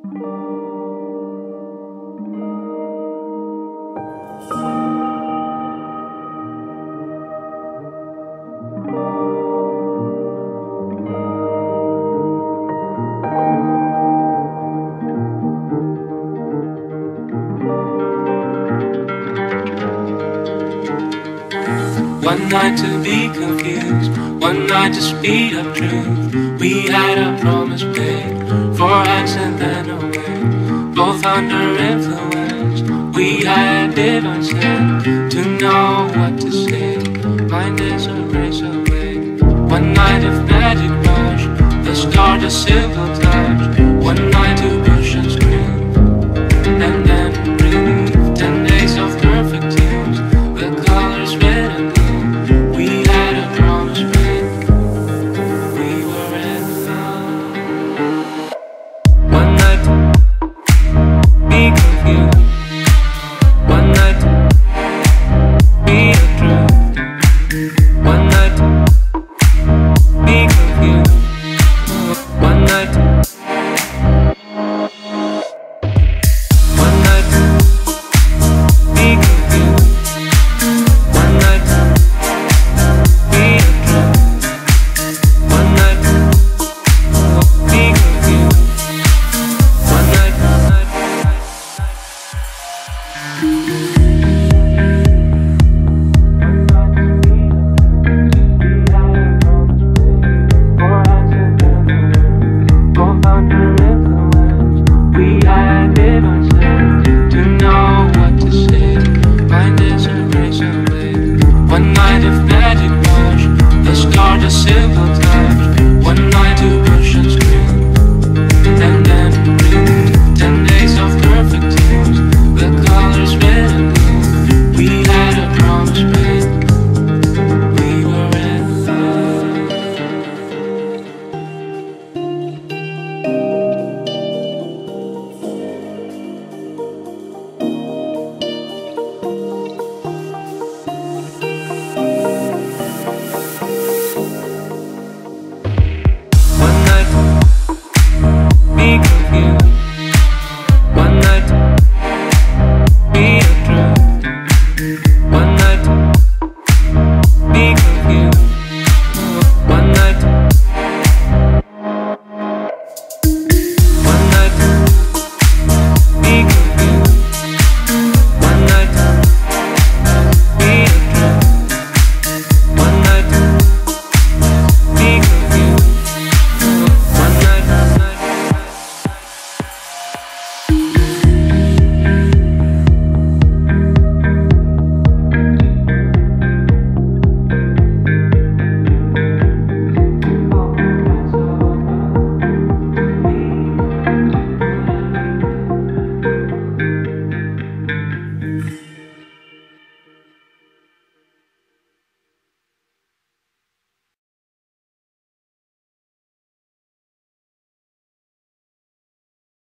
One night to be confused, one night to speed up truth. We had a promise paid for hands and then away, both under influence. We had divine to know what to say. Mind is a race away. One night of magic rush, the start a simple touch. One night to